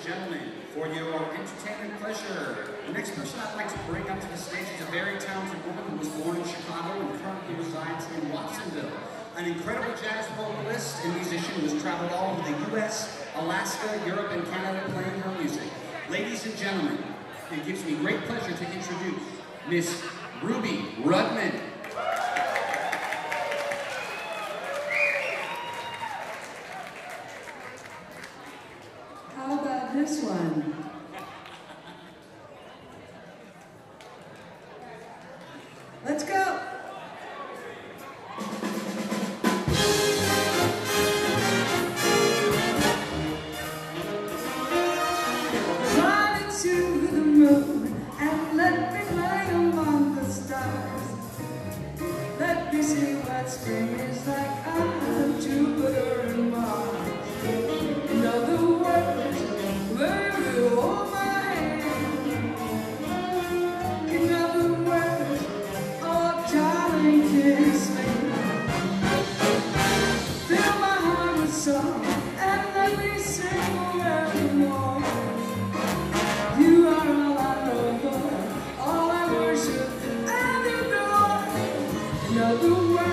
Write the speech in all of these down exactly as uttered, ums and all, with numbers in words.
gentlemen, for your entertainment pleasure, the next person I'd like to bring up to the stage is a very talented woman who was born in Chicago and currently resides in Watsonville. An incredible jazz vocalist and musician who has traveled all over the U S, Alaska, Europe, and Canada playing her music. Ladies and gentlemen, it gives me great pleasure to introduce Miss Ruby Rudman. How about this one? Let's go! Spring is like I'm Jupiter and Mars. In other words, baby, hold my hand. In other words, oh darling, kiss me. Fill my heart with song and let me sing forevermore. You are all I know, all I worship and adore. In other words,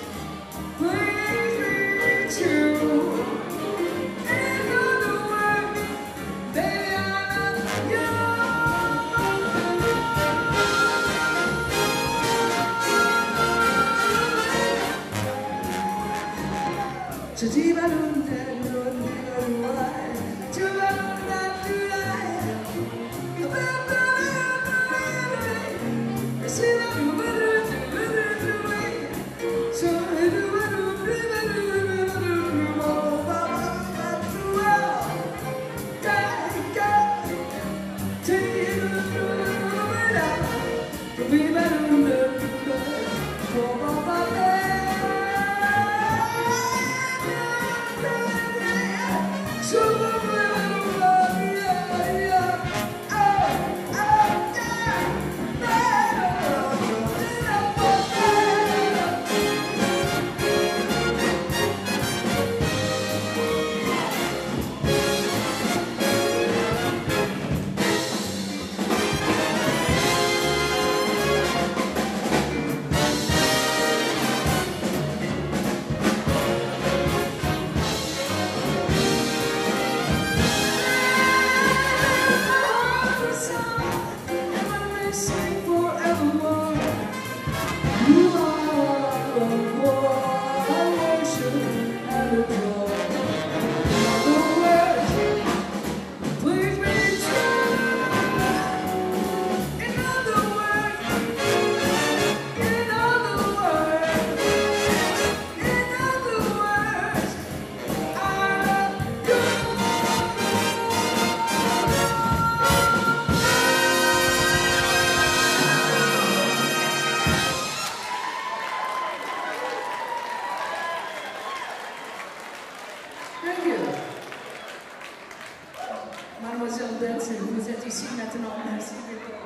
Michele Benson, vous êtes ici maintenant. Merci beaucoup.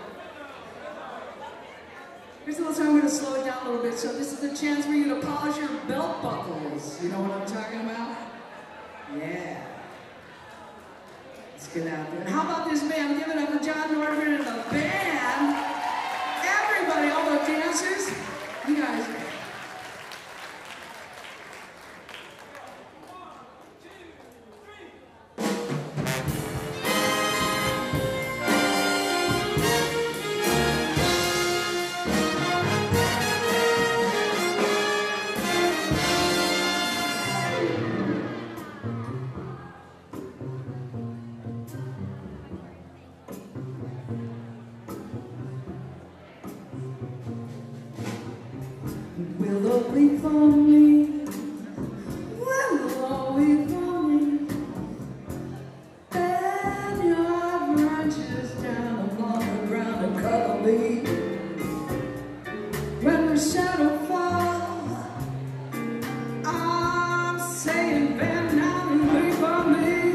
Here's a little time I'm going to slow it down a little bit. So this is the chance for you to polish your belt buckles. You know what I'm talking about? Yeah. Let's get out there. And how about this band? Give it up for Jon Nordgren and the band. Everybody, all the dancers. You guys. Will wait for me, will wait for me, and your heart branches down upon the ground and cover me. When the shadow falls, I'm saying bend down and wait for me.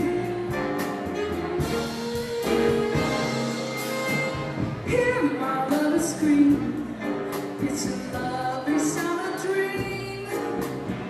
Hear my lover scream, it's a lovely summer dream.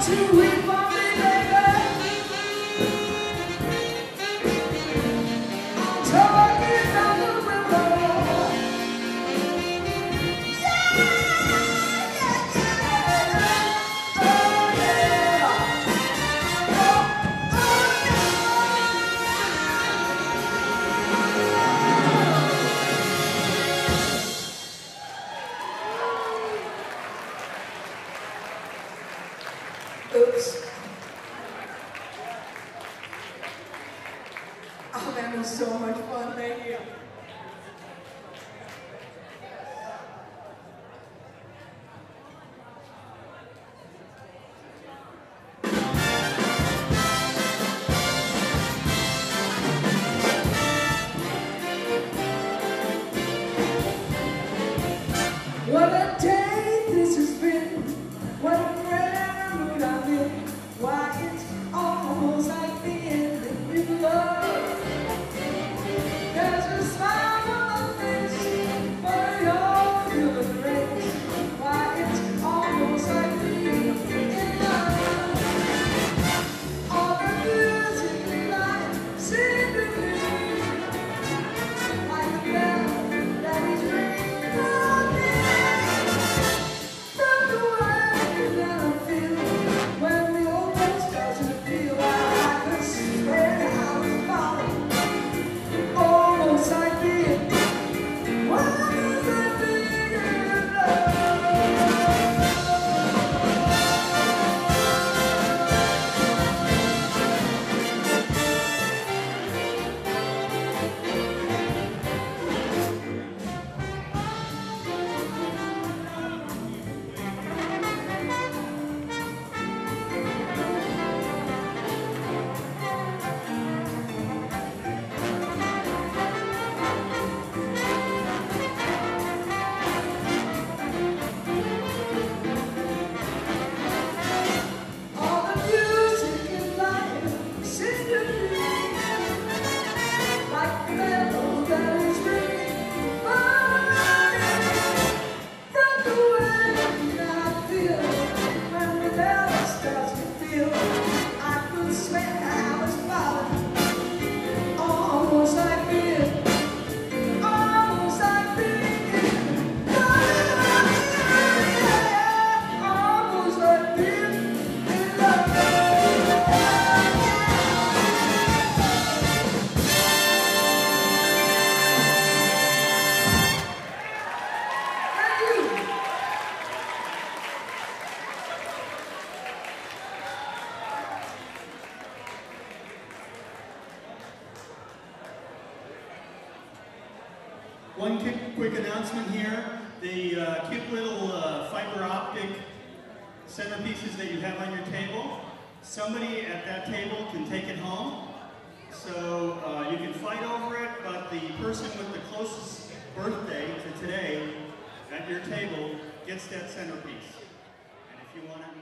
Oops. Oh, that was so much fun. Thank you. What a day this has been. What a rare mood I'm in. Why, it's almost like being in love. There's a smile on my face for your human race. Why, it's almost like being in love. All the music in life seems to be like a bell that is ringing for me. From the way that I feel when the old place doesn't feel like I could swear I was falling, almost like being, almost like being in love. All the music in life seems to be like a bell that is ringing for me. From the way that I feel when the bell starts to feel, I could swear I was falling, almost like being, almost like being in love. Almost like being in love. Thank you. One quick, quick announcement here. The uh, cute little uh, fiber optic centerpieces that you have on your table, somebody at that table can take it home. So uh, you can fight over it, but the person with the closest birthday to today at your table gets that centerpiece. And if you want to